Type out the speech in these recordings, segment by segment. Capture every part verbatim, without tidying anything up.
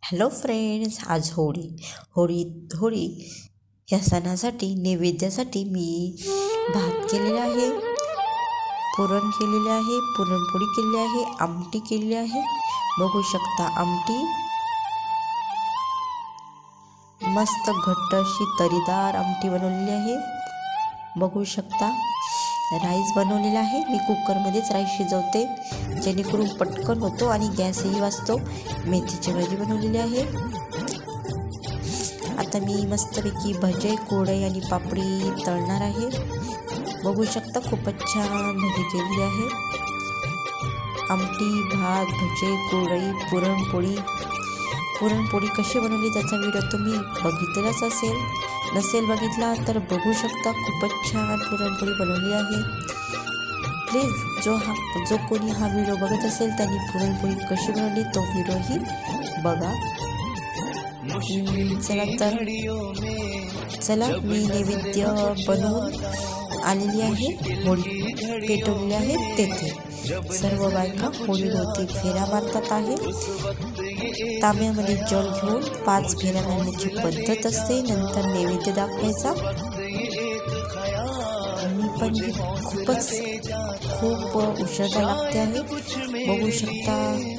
Hello friends, आज होळी होळी होळी या सणासाठी नैवेद्यासाठी मी भात केलेला आहे, पुरण केलेले आहे, पुरणपोळी केलेली आहे, आमटी केलेली आहे. बघू शकता आमटी मस्त घट्ट अशी तरीदार आमटी बनवलेली आहे. बघू शकता राईस बनवलेला आहे. मी कुकरमध्येच राईस शिजवते जेणेकरून पटकन होतो आणि गॅसही वाचतो. मेथीची भाजी बनवलेली आहे. आता मी मस्तपैकी भजे, कोळई आणि पापडी तळणार आहे. बघू शकता खूपच छान भजी केलेली आहे. आमटी, भात, भजे, कोळई, पुरणपोळी. पुरणपोळी कशी बनवली त्याचा व्हिडिओ तुम्ही बघितलेलाच असेल. नसेल बघितला तर बघू शकता. खूपच छान पुरणपोळी बनवली आहे. प्लीज जो हा जो कोणी हा व्हिडिओ बघत असेल त्यांनी पुरणपोळी कशी बनवली तो व्हिडिओही बघा. चला तर चला मी नैवेद्य बनवून आलेली आहे. होळी पेटवलेली आहे. तेथे सर्व बायका होळीभोवती फेऱ्या मारतात आहे. तांब्यामध्ये जल घेऊन पाच फेऱ्या मारण्याची पद्धत असते. नंतर नैवेद्य दाखवायचा. मी पण खूपच खूप उशिरा लागते आहे. बघू शकता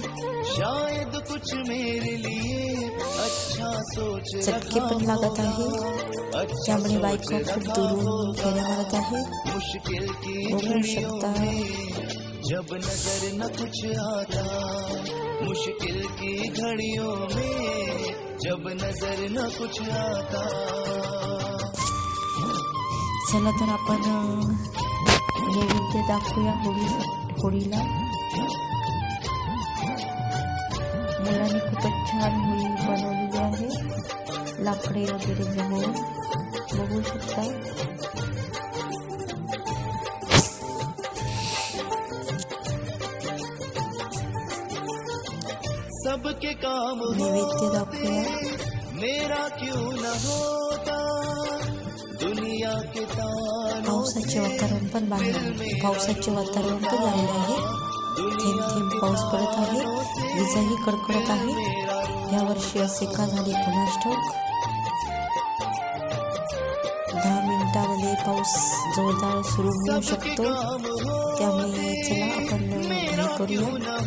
चटके पण लागत आहे. त्यामुळे बायका खूप दुरून फेऱ्या मारत आहे. बघू शकता. जब नजर न कुछ आता मुश्किल की घड़ियों में, जब नजर न कुछ आता. चला तर आपण नैवेद्य दाखवूया होळी होळीला. मुलांनी खूपच छान होळी बनवलेली आहे. लाकडे वगैरे जमवून बघू शकता. सबके काम नैवेद्य दाखवूया. मेरा क्यों न होता दुनिया के तानों. पावसाचे वातावरण पण बाहेर पावसाचे वातावरण पण झालेले आहे. थेंब थेंब पाऊस पडत आहे. विजाही कडकडत आहे. यावर्षी असे का झाले कोणास ठाऊक. दहा मिनिटामध्ये पाऊस जोरदार सुरू होऊ शकतो. त्यामुळे चला आपण घाई करूया.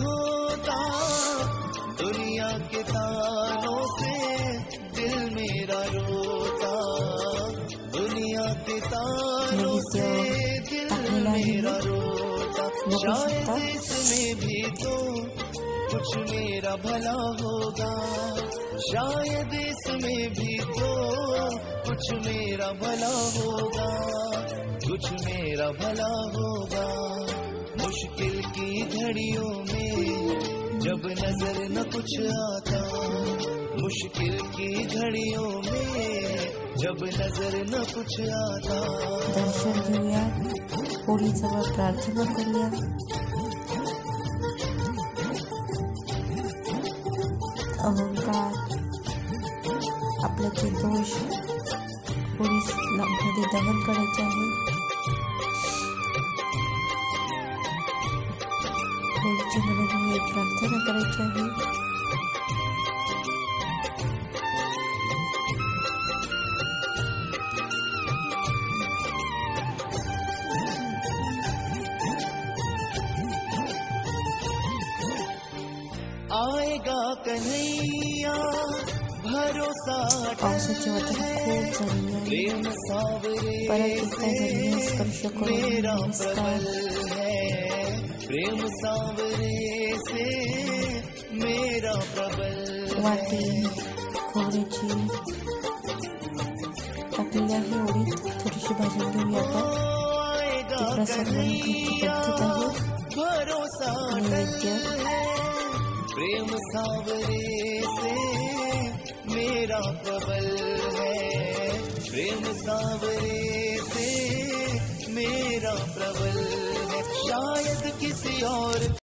दुनिया के तानों से दिल मेरा रोता, दुनिया के तानों से दिल मेरा रोता. शायद इसमें भी तो कुछ मेरा भला होगा, शायद इसमें भी तो कुछ मेरा भला होगा, कुछ मेरा भला होगा. मुश्किल की घड़ियों में जब नजर न कुछ आता, मुश्किल की घड़ियों में जब नजर न कुछ आता. दर्शन घेऊया. होळीजवळ प्रार्थना करूया. अहंकार आपले जे दोष होळीमध्ये दहन करायचे आहे. होळीची मनोभावे प्रार्थना करायची आहे. आएगा कन्हैया भरोसा. पावसाचे वातावरण खूप झालेले आहे. प्रेम सावरे परत एकदा जमिनीवर स्पर्श करून नमस्कार. प्रेम सावरे से मेरा प्रबल. वाटी खोबऱ्याची टाकलेली आहे. होळीत थोडीशी भाजून घेऊया आपण. ती प्रसाद बनवण्याची पद्धत आहे. नैवेद्य. प्रेम सावरे से मेरा प्रबल है, प्रेम सावरे से मेरा प्रबल है. शायद किसी और